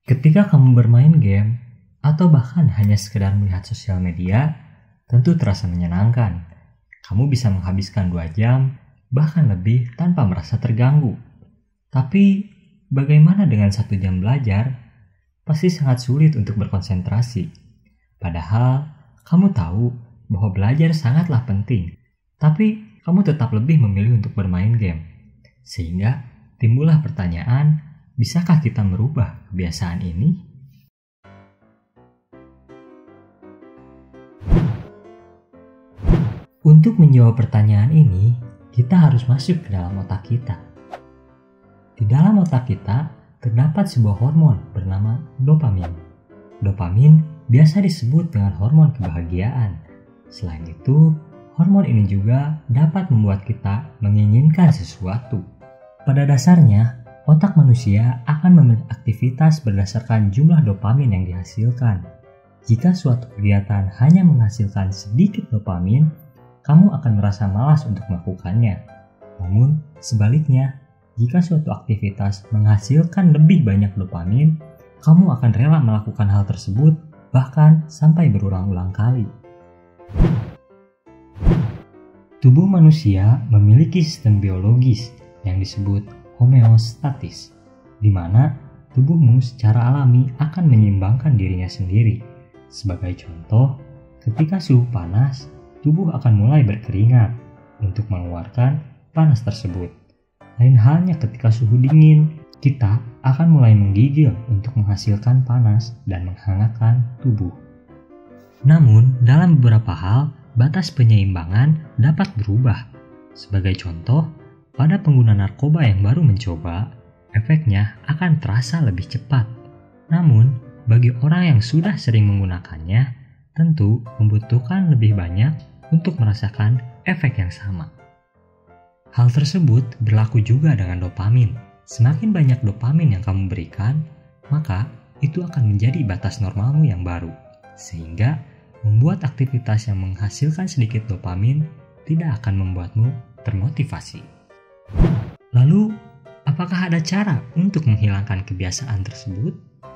Ketika kamu bermain game, atau bahkan hanya sekedar melihat sosial media, tentu terasa menyenangkan. Kamu bisa menghabiskan 2 jam, bahkan lebih tanpa merasa terganggu. Tapi, bagaimana dengan 1 jam belajar? Pasti sangat sulit untuk berkonsentrasi. Padahal, kamu tahu bahwa belajar sangatlah penting. Tapi, kamu tetap lebih memilih untuk bermain game. Sehingga, timbullah pertanyaan, bisakah kita merubah kebiasaan ini? Untuk menjawab pertanyaan ini, kita harus masuk ke dalam otak kita. Di dalam otak kita, terdapat sebuah hormon bernama dopamin. Dopamin biasa disebut dengan hormon kebahagiaan. Selain itu, hormon ini juga dapat membuat kita menginginkan sesuatu. Pada dasarnya, otak manusia akan memilih aktivitas berdasarkan jumlah dopamin yang dihasilkan. Jika suatu kegiatan hanya menghasilkan sedikit dopamin, kamu akan merasa malas untuk melakukannya. Namun, sebaliknya, jika suatu aktivitas menghasilkan lebih banyak dopamin, kamu akan rela melakukan hal tersebut, bahkan sampai berulang-ulang kali. Tubuh manusia memiliki sistem biologis yang disebut homeostatis, di mana tubuhmu secara alami akan menyeimbangkan dirinya sendiri. Sebagai contoh, ketika suhu panas, tubuh akan mulai berkeringat untuk mengeluarkan panas tersebut. Lain halnya ketika suhu dingin, kita akan mulai menggigil untuk menghasilkan panas dan menghangatkan tubuh. Namun, dalam beberapa hal, batas penyeimbangan dapat berubah. Sebagai contoh, pada pengguna narkoba yang baru mencoba, efeknya akan terasa lebih cepat. Namun, bagi orang yang sudah sering menggunakannya, tentu membutuhkan lebih banyak untuk merasakan efek yang sama. Hal tersebut berlaku juga dengan dopamin. Semakin banyak dopamin yang kamu berikan, maka itu akan menjadi batas normalmu yang baru, sehingga membuat aktivitas yang menghasilkan sedikit dopamin tidak akan membuatmu termotivasi. Lalu, apakah ada cara untuk menghilangkan kebiasaan tersebut?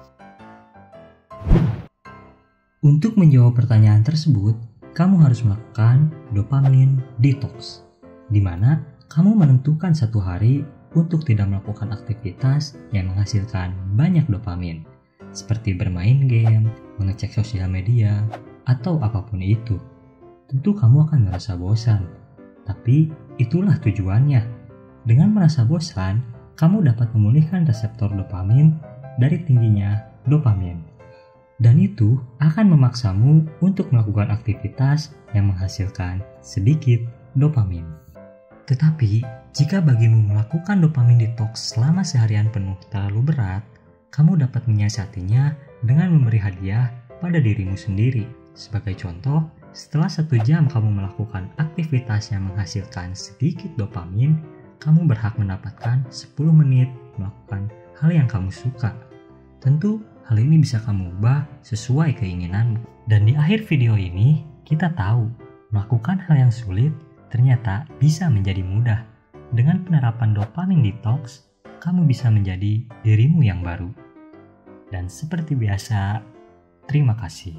Untuk menjawab pertanyaan tersebut, kamu harus melakukan dopamin detox, di mana kamu menentukan satu hari untuk tidak melakukan aktivitas yang menghasilkan banyak dopamin, seperti bermain game, mengecek sosial media, atau apapun itu. Tentu kamu akan merasa bosan, tapi itulah tujuannya. Dengan merasa bosan, kamu dapat memulihkan reseptor dopamin dari tingginya dopamin. Dan itu akan memaksamu untuk melakukan aktivitas yang menghasilkan sedikit dopamin. Tetapi, jika bagimu melakukan dopamin detox selama seharian penuh terlalu berat, kamu dapat menyiasatinya dengan memberi hadiah pada dirimu sendiri. Sebagai contoh, setelah 1 jam kamu melakukan aktivitas yang menghasilkan sedikit dopamin, kamu berhak mendapatkan 10 menit melakukan hal yang kamu suka. Tentu, hal ini bisa kamu ubah sesuai keinginanmu. Dan di akhir video ini, kita tahu melakukan hal yang sulit ternyata bisa menjadi mudah. Dengan penerapan dopamin detox, kamu bisa menjadi dirimu yang baru. Dan seperti biasa, terima kasih.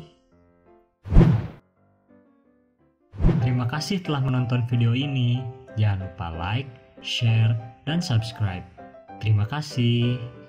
Terima kasih telah menonton video ini. Jangan lupa like, share, dan subscribe. Terima kasih.